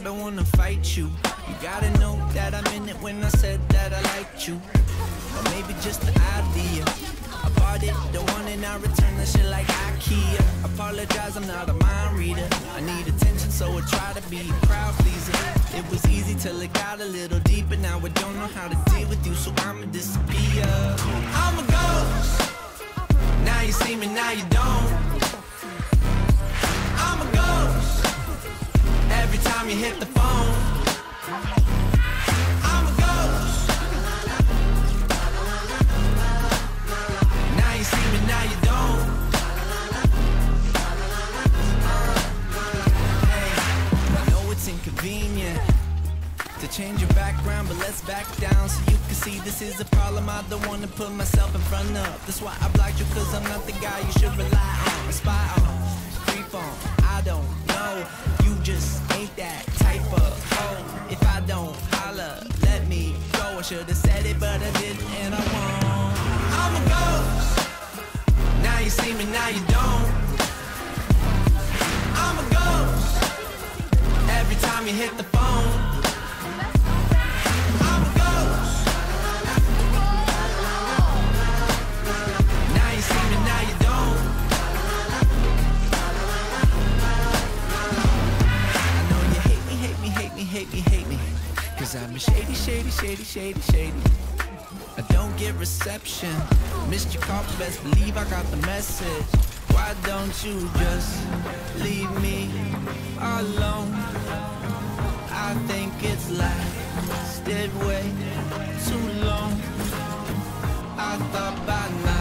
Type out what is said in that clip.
don't wanna fight you. You gotta know that I meant it when I said that I liked you. Or maybe just the idea. I bought it, the one and I return that shit like IKEA. Apologize, I'm not a mind reader. I need attention, so I try to be a crowd pleaser. It was easy till it got a little deeper. Now I don't know how to deal with you, so I'ma disappear. I'm a ghost. Now you see me, now you don't. I'm a ghost. Every time you hit the phone. I'm a ghost. Now you see me, now you don't. Hey, I know it's inconvenient to change your background, but let's back down so you can see this is a problem I don't want to put myself in front of. That's why I blocked you, cause I'm not the guy you should rely on, spy on, creep on. I don't know, you just ain't that type of hoe. If I don't holler, let me go. I should've said it, but I didn't and I won't. I'm a ghost. Now you see me, now you don't. I'm a ghost. Every time you hit the phone. I'm a ghost. Now you see me, now you don't. I know you hate me, hate me, hate me, hate me, hate me. Cause I'm a shady, shady, shady, shady, shady. I don't get reception. Missed your call, but best believe I got the message. Why don't you just leave me alone? I think it's lasted way too long. I thought by now